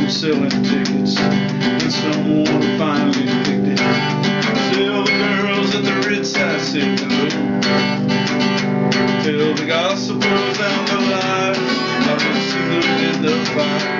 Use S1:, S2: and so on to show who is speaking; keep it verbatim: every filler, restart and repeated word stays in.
S1: selling tickets, and someone finally picked it. Tell the girls at the Ritz I said hello. Tell the gossipers down the line I will see them in the fire.